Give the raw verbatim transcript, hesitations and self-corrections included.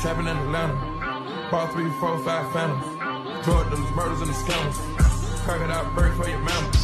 trapping in Atlanta. Ball three, four, five phantoms. Drug dealers, murders, and the scandals. Crocodile bird for your mama.